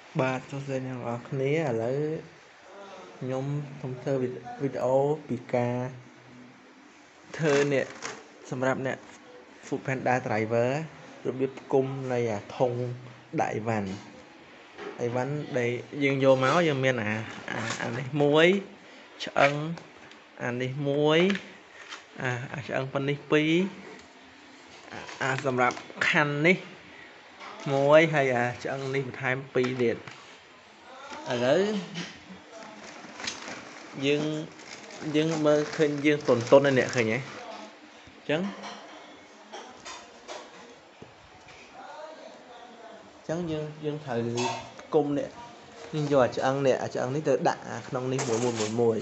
បាទសួស្តីអ្នកទាំងអស់គ្នាឥឡូវខ្ញុំសូមធ្វើវីដេអូពីការធ្វើនេះសម្រាប់អ្នក Food Panda Driver របៀបផ្គុំនៃធុងដាក់អីវ៉ាន់ដែលយើងយកមកយើងមានអានេះមួយឆ្អឹងអានេះមួយអាឆ្អឹងប៉ុណ្នេះពីរសម្រាប់ខាន់នេះមួយហើយឆ្អឹងនេះបន្ថែម2ទៀតឥឡូវយើងមើលឃើញយើងតុនឯនេះឃើញទេអញ្ចឹងយើងត្រូវគុំនេះយើងយកឆ្អឹងនេះទៅដាក់ក្នុងនេះមួយ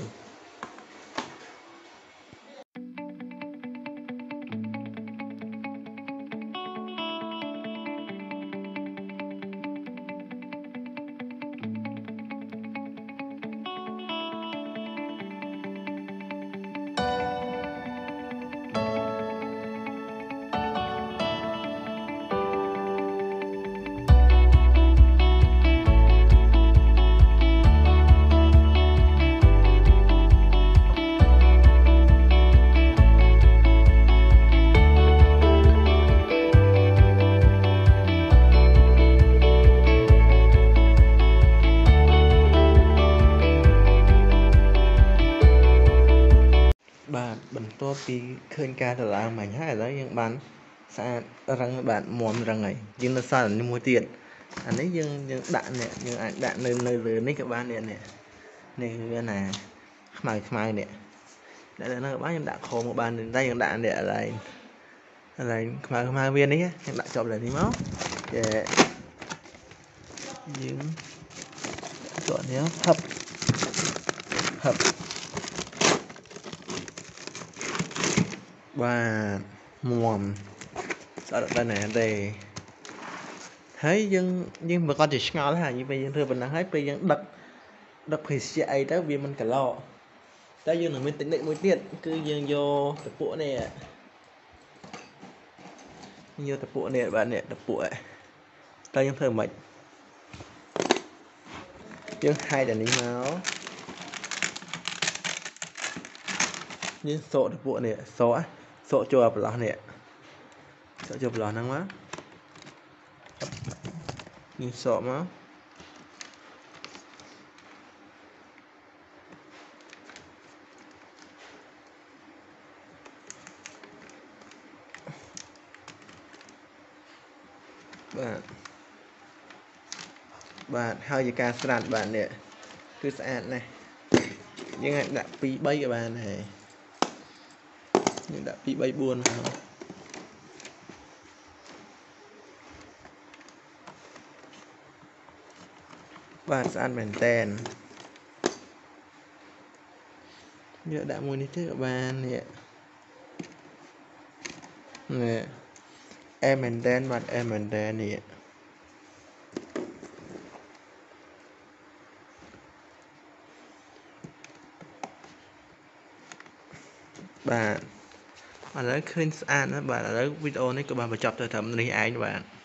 បាទបន្ទាប់ពីឃើញការដឡើងមិញហើយឥឡូវយើងបានស្អាតរឹងបាទមាំរឹងហើយយើងនៅសល់នេះមួយទៀតអានេះយើងដាក់នេះយើងអាចដាក់នៅលើនេះក៏បាននេះវាណាខ្មៅនេះដាក់នៅក៏បានយើងដាក់ខោមកបានតែយើងដាក់នេះកន្លែងខ្មៅវានេះយើងដាក់ជាប់លើនេះមកយើងចុះនេះហឹបបាទមាំស្អិតដល់ណាទេហើយយើងប្រកាសជាឆ្ងល់ហើយពេលយើងធ្វើប៉ុណ្ណឹងហើយពេលយើងដឹកភេសជ្ជៈអីទៅវាមិនកឡោតែយើងនឹងមានតិចមួយទៀតគឺយើងយកតពួកនេះបាទនេះតពួកតែយើងធ្វើមិនយើងហែកអានេះមកយើងសកតពួកនេះសកចូលប្រឡោះនេះសកចូលប្រឡោះហ្នឹងមកយើងសកមកបាទហើយជាការស្រាត់បាទនេះគឺស្អាតណាស់យើងអាចដាក់2 3ក៏បានដែរយើងដាក់2 3 4មកបាទស្អាតមែនតែនយកដាក់មួយនេះទៅក៏បាននេះអែមែនតែនបាទអែមែនតែននេះបាទឥឡូវឃើញស្អាតណាស់បាទឥឡូវវីដេអូនេះក៏បានបញ្ចប់ទៅត្រឹមនេះឯងបាទ